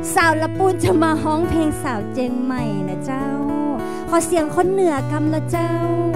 สาวละปูนจะมาฮ้องเพลงสาวเจียงใหม่นะเจ้าขอเสียงคนเหนือกำละเจ้า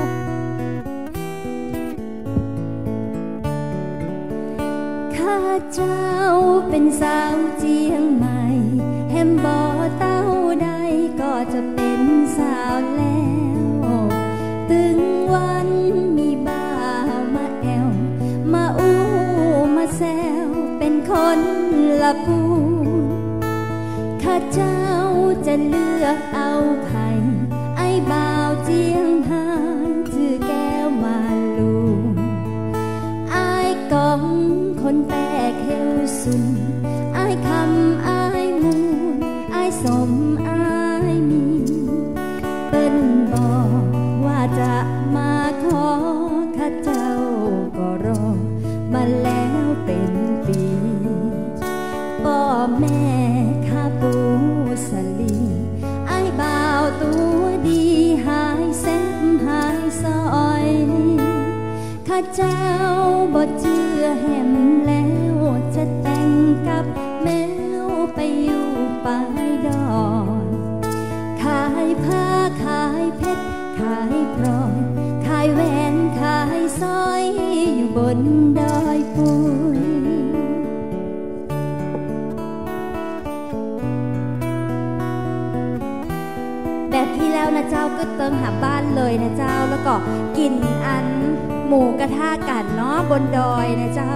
ข้าเจ้าเป็นสาวเจียงใหม่แฮมบ่เต้าใดก็จะเป็นสาวแล้วตึงวันมีบ่าวมาแอวมาอู้มาแซวเป็นคนละปูข้าเจ้าจะเลือกเอาไผ่ไอ้บ่าวเจียงหานชื่อแก้วมาลูไอ้กองคนแปลกเฮวสุนไอ้คำไอ้มูลไอ้สมไอ้มีเปิ้นบอกว่าจะมาขอข้าเจ้าก็รอมาแล้วเป็นปีพ่อแม่ข้าปูสลีไอ้บ่าวตัวดีหายแซมหายซอยข้าเจ้าบ่เชื่อแหมแล้วจะแต่งกับแมวไปอยู่ปลายดอนขายผ้าขายเพชรขายพลอยขายแหวนขายสร้อยอยู่บนดอยปุยแบบที่แล้วนะเจ้าก็เติมหาบ้านเลยนะเจ้าแล้วก็กินอันหมูกระทะกันเนาะบนดอยนะเจ้า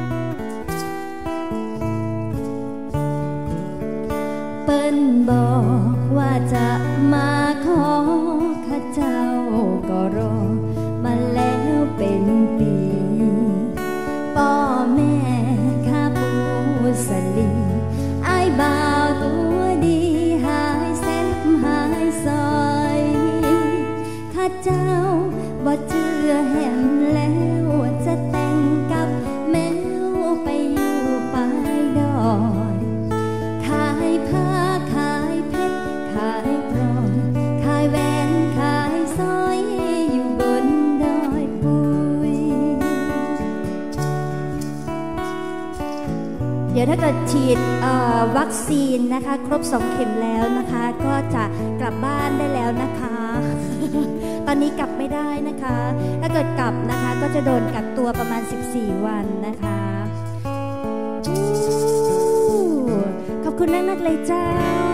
เปิ้นบอกว่าจะมาขอข้าเจ้าก็รอมาแล้วเป็นปีพ่อแม่ข้าปูสลีไอ้บ่าวตัวดีหายแซมหายซอยข้าเจ้าบ่เชื่อแหมแล้วจะแต่งกับแมวไปอยู่ปลายดอยขายผ้าขายเพชรขายพลอยขายแหวนขายสร้อยอยู่บนดอยปุยเดี๋ยวถ้าเกิดฉีดวัคซีนนะคะครบ2 เข็มแล้วนะคะก็จะกลับบ้านได้แล้วนะคะตอนนี้กลับไม่ได้นะคะถ้าเกิดกลับนะคะก็จะโดนกักตัวประมาณ14 วันนะคะขอบคุณมากๆเลยเจ้า